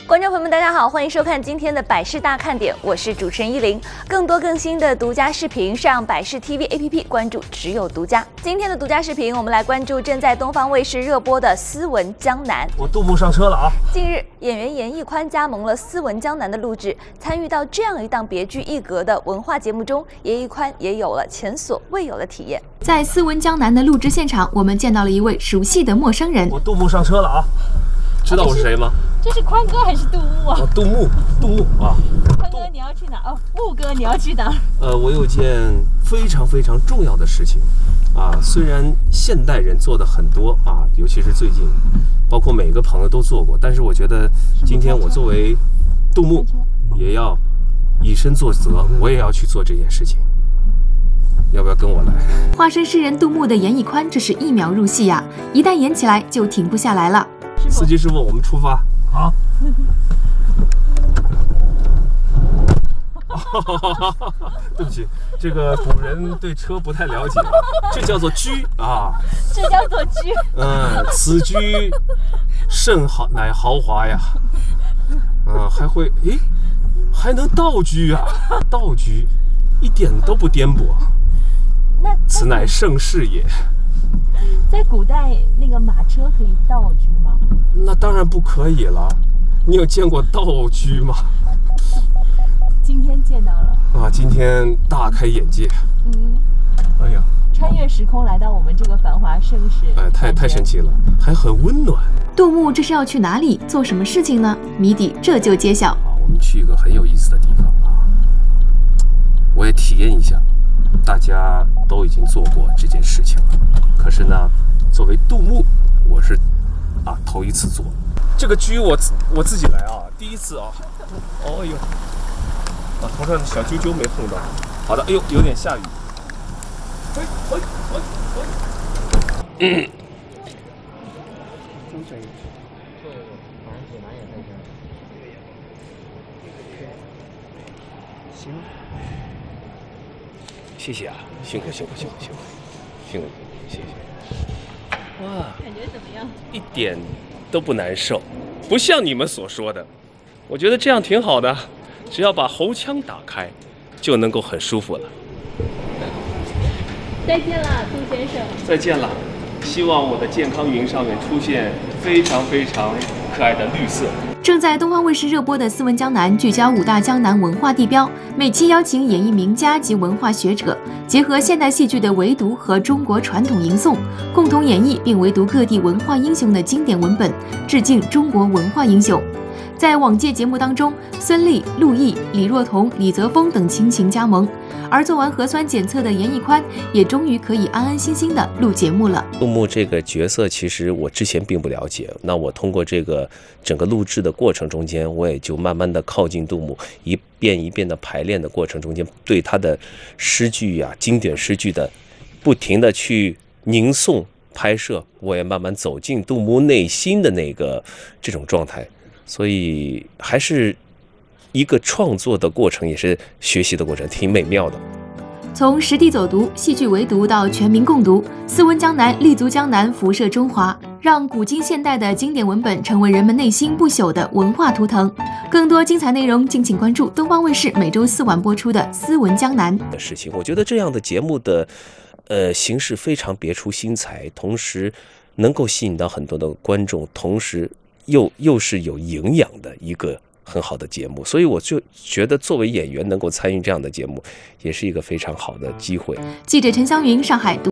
观众朋友们，大家好，欢迎收看今天的百视大看点，我是主持人依林。更多更新的独家视频，上百视 TV APP 关注只有独家。今天的独家视频，我们来关注正在东方卫视热播的《斯文江南》。 我杜牧上车了啊！ 近日，演员严屹宽加盟了《斯文江南》的录制，参与到这样一档别具一格的文化节目中，严屹宽也有了前所未有的体验。 在《斯文江南》的录制现场，我们见到了一位熟悉的陌生人。 我杜牧上车了啊！知道我是谁吗？ 这是宽哥还是杜牧啊？ 杜牧啊！ 宽哥你要去哪？哦，牧哥你要去哪？ 我有件非常非常重要的事情啊。虽然现代人做的很多啊，尤其是最近，包括每个朋友都做过，但是我觉得今天我作为杜牧，也要以身作则，我也要去做这件事情。要不要跟我来？ 化身诗人杜牧的严屹宽，这是一秒入戏呀！一旦演起来就停不下来了。 司机师傅，我们出发。好。对不起，这个古人对车不太了解，这叫做居啊。 这叫做居。 此居甚好，乃豪华呀。还能倒居啊，倒居一点都不颠簸。此乃盛世也。 在古代，那个马车可以倒居吗？ 那当然不可以了。你有见过倒居吗？ 今天见到了啊！今天大开眼界。哎呀， 穿越时空来到我们这个繁华盛世， 太神奇了，还很温暖。 杜牧这是要去哪里，做什么事情呢？谜底这就揭晓。 我们去一个很有意思的地方啊！我也体验一下。大家都已经做过这件事情了，可是呢，作为杜牧，我是头一次做这个居，我自己来啊，第一次啊。哦呦，头上的小揪揪没碰到。好的，哎呦，有点下雨。行。谢谢啊，辛苦，谢谢。哇， 感觉怎么样？ 一点都不难受，不像你们所说的。我觉得这样挺好的，只要把喉腔打开，就能够很舒服了。 再见了，杜先生。再见了，希望我的健康云上面出现非常非常可爱的绿色。 正在东方卫视热播的《斯文江南》，聚焦5大江南文化地标，每期邀请演艺名家及文化学者，结合现代戏剧的围读和中国传统吟诵，共同演绎并围读各地文化英雄的经典文本，致敬中国文化英雄。在往届节目当中，孙俪、陆毅、李若彤、李泽峰等亲情加盟，而做完核酸检测的严屹宽也终于可以安安心心的录节目了。 杜牧这个角色其实我之前并不了解，那我通过这个整个录制的过程中间，我也就慢慢的靠近杜牧，一遍一遍的排练的过程中间，对他的诗句啊、经典诗句的不停的去吟诵拍摄，我也慢慢走进杜牧内心的那个这种状态。所以还是一个创作的过程，也是学习的过程，挺美妙的。 从实地走读、戏剧围读到全民共读，斯文江南立足江南，辐射中华，让古今现代的经典文本成为人们内心不朽的文化图腾。更多精彩内容，敬请关注东方卫视每周4晚播出的《斯文江南》 的事情。我觉得这样的节目的形式非常别出心裁，同时能够吸引到很多的观众，同时又是有营养的一个很好的节目，所以我就觉得作为演员能够参与这样的节目，也是一个非常好的机会。 记者陈湘云，上海。